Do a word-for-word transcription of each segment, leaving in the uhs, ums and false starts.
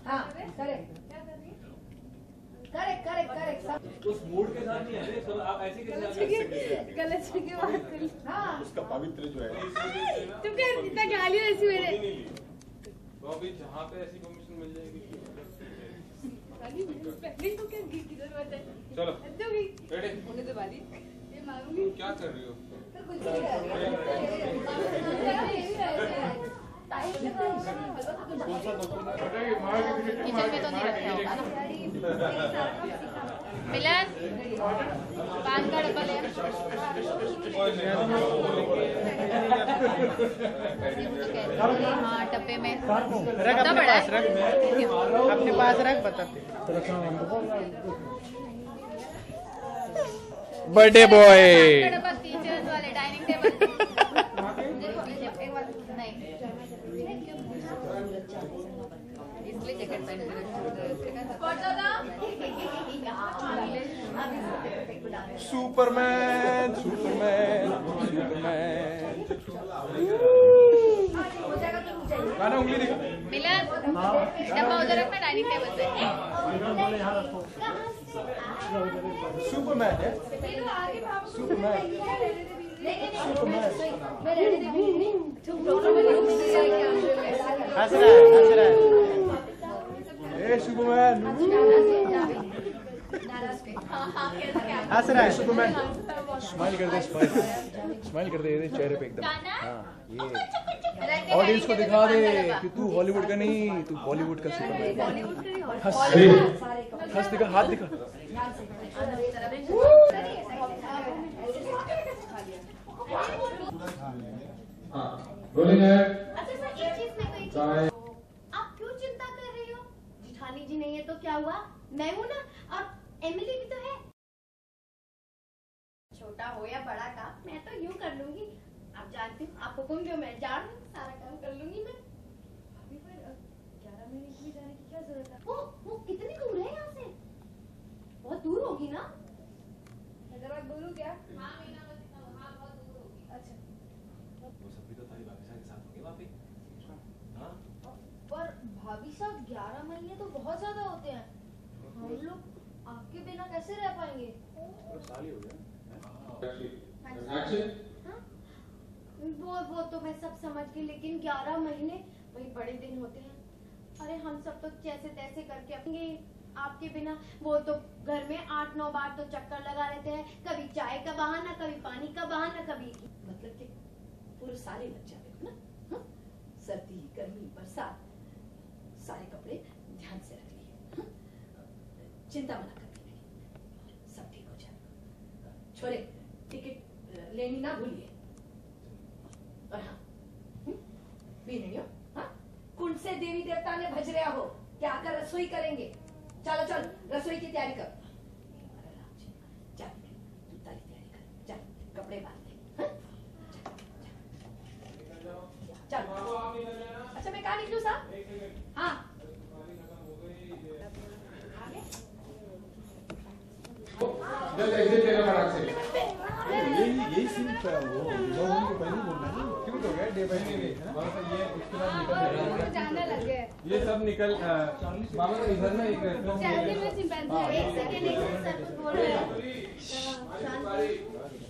हाँ correct correct correct correct. उस mood के साथ नहीं है सब। आप ऐसे कैसे गलत जगह बात करी। हाँ उसका पवित्र जो है तुम क्या इतना गाली ऐसी मेरे तो अभी जहाँ पे ऐसी परमिशन मिल जाएगी पहले तो क्या की जरूरत है। चलो दूंगी रेडी होने दो बारी ये मारूंगी। क्या कर रही हो? किचन में तो नहीं रखा होगा ना। मिलन पान का डब्बा ले। हाँ डब्बे में रख अपने पास रख अपने पास रख बताते बर्थडे बॉय डब्बा टीचर्स वाले डाइनिंग टेबल नहीं इसलिए जैकेट पहन सुपरमैन सुपरमैन सुपरमैन गाना उंगली दिखा। मिलन डब्बा उधर रखना डाइनिंग टेबल पे। सुपरमैन है सुपरमैन हंस रहा है हंस रहा है ए सुपरमैन हंस रहा है सुपरमैन। स्माइल कर दे स्माइल स्माइल कर दे चेहरे पे एकदम। हाँ ये ऑडियंस को दिखा दे कि तू हॉलीवुड का नहीं तू बॉलीवुड का सुपरमैन। हंस हंस दिखा हाथ दिखा। रोलिंग है। अच्छा सर एक चीज मैं कोई चीज आप क्यों चिंता कर रही हो? जिठानी जी नहीं है तो क्या हुआ? मैं हूँ ना और एमिली भी तो है। छोटा हो या बड़ा काम मैं तो यूं कर लूंगी। आप जानती हूँ आप हुक्म दो मैं जान सारा काम कर लूंगी मैं। अभी पर ग्यारह महीने के लिए जाने की क्या जरूरत है? वो वो कितनी दूर है यहाँ से? बहुत दूर होगी ना? हैदराबाद दूर हो क्या? हाँ मीना हाँ बहुत दूर होगी। अच्छा वो सब भी तो तारी भाभी के साथ होंगे वहाँ पे। हाँ पर भाभी साहब ग्यारह महीने तो बहुत ज्यादा होते हैं। हम लोग आपके बिना कैसे रह पाएंगे? साल ही हो गया। हाँ? वो वो तो मैं सब समझ गई लेकिन ग्यारह महीने वही बड़े दिन होते हैं। अरे हम सब तो जैसे तैसे करके अपने आपके बिना वो तो घर में आठ नौ बार तो चक्कर लगा लेते हैं। कभी चाय का बहाना कभी पानी का बहाना कभी मतलब कि पूरे सारे लग जाते हो ना। हाँ? सर्दी गर्मी बरसात सारे कपड़े ध्यान से रख लिए। हाँ? चिंता मना करनी नहीं सब ठीक हो जाएगा। छोरे टिकट लेनी ना भूलिए। और हाँ भी नहीं हो। हाँ? कुंड से देवी देवता ने भज रहा हो क्या आकर रसोई करेंगे। चलो चल रसोई की तैयारी कर। चल तू तारी तैयारी कर चल कपड़े बांध दे। हाँ? चल अच्छा मैं कहाँ निकलूँ साहब? हाँ यही यही सीन था वो उनको पहले बोलना है क्यों तो गया डे बाय डे ये उसके बाद निकल जाएगा जाने लग गए। ये सब निकल मामा तो इधर ना एक चलने में चिंपैंजी एक सेकेंड एक सेकेंड सर कुछ बोल रहे हैं।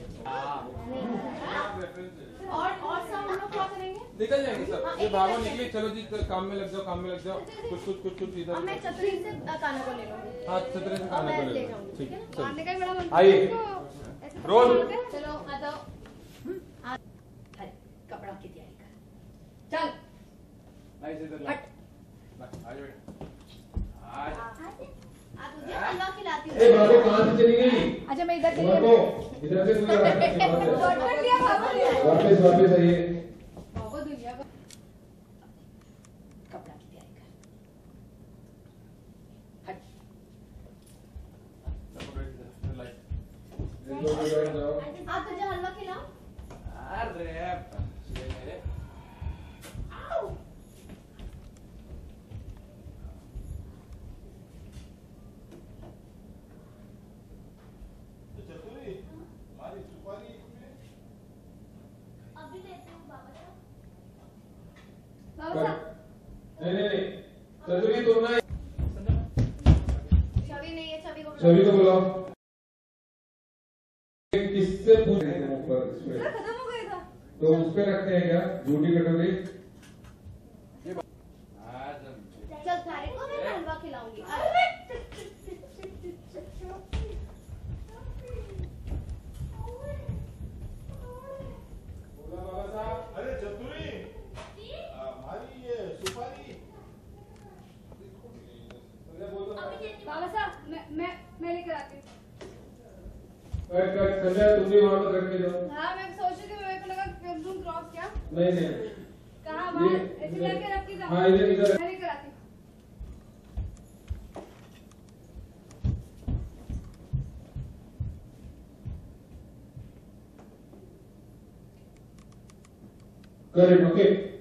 और और सब हम लोग क्या करेंगे? निकल जाएंगे सब। ये भागो निकले चलो जी काम में लग जाओ काम में लग जाओ। कुछ कुछ कुछ कुछ इधर मैं छतरी से काना को ले लूंगी। हाँ छतरे से खाना मैं को ले ले जाऊंगी ठीक ठीक है है ना? आने का ही बड़ा मन आइए। ऐसे रोल। चलो आ जाओ। अरे कपड़ा की तैयारी कर। चल आइए इधर हट आ जाओ आज आ तुझे हलवा खिलाती हूँ। ए बाबू कहाँ से चली गई? अच्छा मैं इधर चली बाबू गई। इधर से पूरा शॉर्टकट लिया बाबू ने। वापस वापस आइए। बाबू दुनिया का कपड़ा की तैयारी कर। हट आप तुझे हलवा खिलाओ। अरे ये मेरे अभी लेती हूँ बाबा साहब। बाबू साहब नहीं नहीं नहीं चतुरी तुम ना सभी को बुलाओ। किससे पूछ रहे हैं ऊपर इस पे? खत्म हो गया था। तो उस पे रखते हैं क्या झूठी कटोरी? चल सारे को मैं हलवा खिलाऊंगी। अरे चतुरी हमारी ये सुपारी बाबा साहब मैं मैं मैं लेकर आती हूँ। कट कट संजय तुम भी वहां पर रख के जाओ। हाँ मैं सोच रही थी, मेरे को लगा रूम क्रॉस क्या नहीं नहीं कहाँ बाहर ऐसे करके रखती जाऊँ। हाँ इधर इधर मैं लेकर आती हूँ। Correct okay